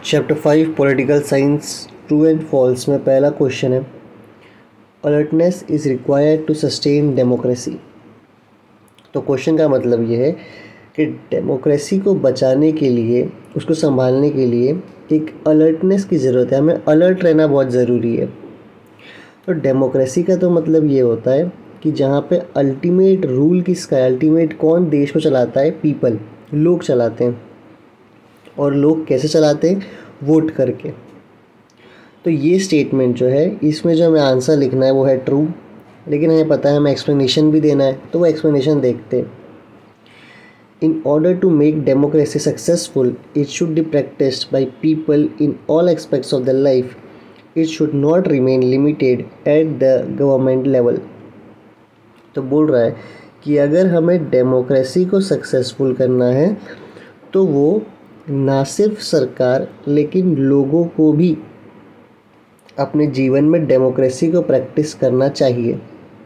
Chapter 5 political science true and false में पहला question है, alertness is required to sustain democracy. तो question का मतलब ये है कि डेमोक्रेसी को बचाने के लिए, उसको संभालने के लिए एक अलर्टनेस की ज़रूरत है। हमें अलर्ट रहना बहुत ज़रूरी है। तो डेमोक्रेसी का तो मतलब ये होता है कि जहाँ पे अल्टीमेट रूल किसका है, अल्टीमेट कौन देश को चलाता है, पीपल, लोग चलाते हैं। और लोग कैसे चलाते हैं, वोट करके। तो ये स्टेटमेंट जो है, इसमें जो हमें आंसर लिखना है वो है ट्रू, लेकिन हमें पता है हमें एक्सप्लेनेशन भी देना है, तो वो एक्सप्लेनेशन देखते हैं। In order to make democracy successful it should be practised by people in all aspects of the life. It should not remain limited at the government level. तो बोल रहा है कि अगर हमें डेमोक्रेसी को सक्सेसफुल करना है तो वो ना सिर्फ सरकार लेकिन लोगों को भी अपने जीवन में डेमोक्रेसी को प्रैक्टिस करना चाहिए।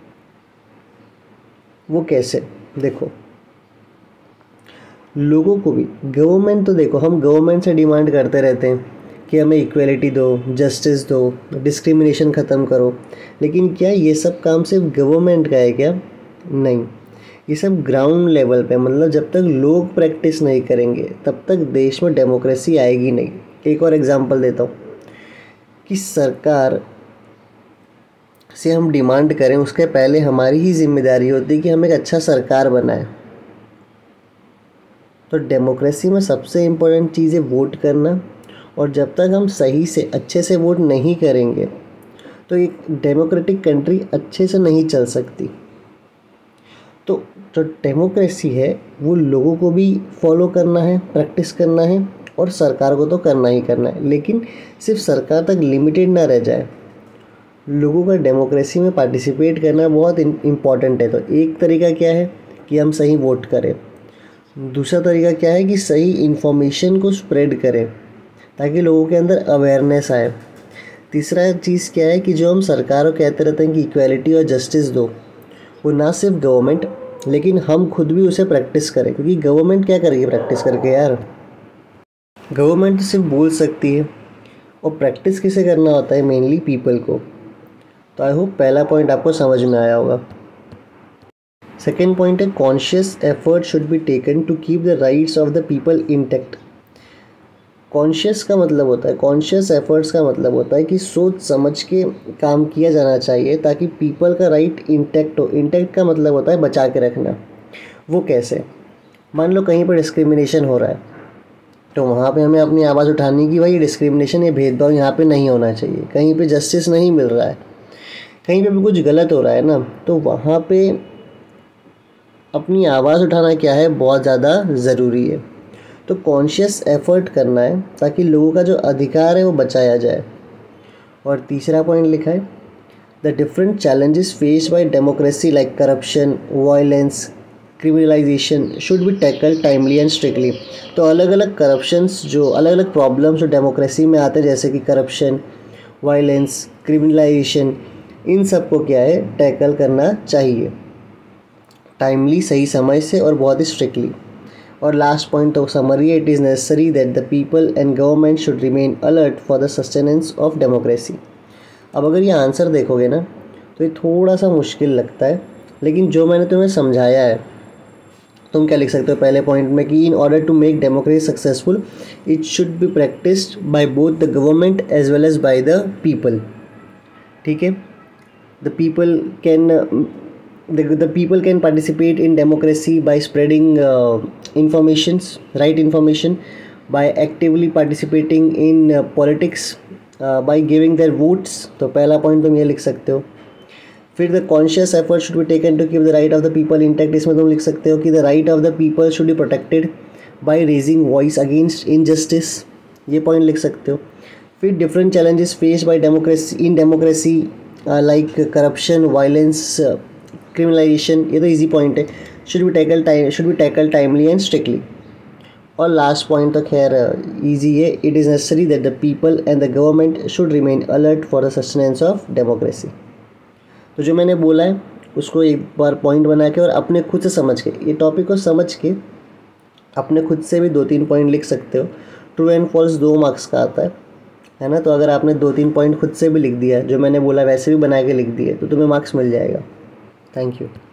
वो कैसे? देखो, लोगों को भी, गवर्नमेंट तो देखो, हम गवर्नमेंट से डिमांड करते रहते हैं कि हमें इक्वलिटी दो, जस्टिस दो, डिस्क्रिमिनेशन ख़त्म करो, लेकिन क्या ये सब काम सिर्फ गवर्नमेंट का है क्या? नहीं, ये सब ग्राउंड लेवल पे, मतलब जब तक लोग प्रैक्टिस नहीं करेंगे तब तक देश में डेमोक्रेसी आएगी नहीं। एक और एग्जांपल देता हूँ कि सरकार से हम डिमांड करें उसके पहले हमारी ही जिम्मेदारी होती है कि हम एक अच्छा सरकार बनाएं। तो डेमोक्रेसी में सबसे इम्पोर्टेंट चीज़ है वोट करना, और जब तक हम सही से अच्छे से वोट नहीं करेंगे तो एक डेमोक्रेटिक कंट्री अच्छे से नहीं चल सकती। तो जो डेमोक्रेसी है वो लोगों को भी फॉलो करना है, प्रैक्टिस करना है, और सरकार को तो करना ही करना है, लेकिन सिर्फ सरकार तक लिमिटेड ना रह जाए। लोगों का डेमोक्रेसी में पार्टिसिपेट करना बहुत इम्पॉर्टेंट है। तो एक तरीका क्या है कि हम सही वोट करें, दूसरा तरीका क्या है कि सही इन्फॉर्मेशन को स्प्रेड करें ताकि लोगों के अंदर अवेयरनेस आए। तीसरा चीज़ क्या है कि जो हम सरकार को कहते रहते हैं कि इक्वालिटी और जस्टिस दो, वो ना सिर्फ गवर्नमेंट लेकिन हम खुद भी उसे प्रैक्टिस करें, क्योंकि गवर्नमेंट क्या करेगी प्रैक्टिस करके यार? गवर्नमेंट तो सिर्फ बोल सकती है, और प्रैक्टिस किसे करना होता है? मेनली पीपल को। तो आई होप पहला पॉइंट आपको समझ में आया होगा। सेकेंड पॉइंट है, conscious effort should be taken to keep the rights of the people intact. Conscious का मतलब होता है, कॉन्शियस एफर्ट्स का मतलब होता है कि सोच समझ के काम किया जाना चाहिए ताकि पीपल का राइट इंटैक्ट हो। इंटैक्ट का मतलब होता है बचा के रखना। वो कैसे? मान लो कहीं पर डिस्क्रिमिनेशन हो रहा है, तो वहाँ पे हमें अपनी आवाज़ उठानी कि भाई ये डिस्क्रिमिनेशन, ये भेदभाव यहाँ पे नहीं होना चाहिए। कहीं पे जस्टिस नहीं मिल रहा है, कहीं पे भी कुछ गलत हो रहा है ना, तो वहाँ पे अपनी आवाज़ उठाना क्या है, बहुत ज़्यादा ज़रूरी है। तो कॉन्शियस एफर्ट करना है ताकि लोगों का जो अधिकार है वो बचाया जाए। और तीसरा पॉइंट लिखा है, the different challenges faced by democracy like corruption, violence, criminalisation should be tackle timely and strictly. तो अलग अलग करप्शंस, जो अलग अलग प्रॉब्लम्स जो डेमोक्रेसी में आते हैं, जैसे कि करप्शन, वायलेंस, क्रिमिनलाइजेशन, इन सब को क्या है, टैकल करना चाहिए टाइमली, सही समय से, और बहुत ही स्ट्रिक्टली। और लास्ट पॉइंट तो समरी है, it is necessary that the people and government should remain alert for the sustenance of democracy. अब अगर ये आंसर देखोगे ना तो ये थोड़ा सा मुश्किल लगता है, लेकिन जो मैंने तुम्हें समझाया है, तुम क्या लिख सकते हो पहले पॉइंट में कि in order to make democracy successful it should be practised by both the government as well as by the people. ठीक है, the people can the people can participate in democracy by spreading right information, by actively participating in politics, by giving their votes। तो पहला point तुम ये लिख सकते हो। फिर the conscious effort should be taken to keep the right of the people intact. इसमें तुम लिख सकते हो कि the right of the people should be protected by raising voice against injustice, ये पॉइंट लिख सकते हो। फिर different challenges faced by democracy like corruption, violence, criminalisation, ये तो इजी पॉइंट है, should be tackle timely and strictly. और last point तो खैर इजी है, it is necessary that the people and the government should remain alert for the sustenance of democracy. तो जो मैंने बोला है उसको एक बार पॉइंट बना के और अपने खुद से समझ के, ये टॉपिक को समझ के अपने खुद से भी 2-3 पॉइंट लिख सकते हो ट्रू एंड फॉल्स 2 मार्क्स का आता है ना। तो अगर आपने 2-3 पॉइंट खुद से भी लिख दिया, जो मैंने बोला वैसे भी बना के लिख दिए, तो तुम्हें मार्क्स मिल जाएगा। Thank you.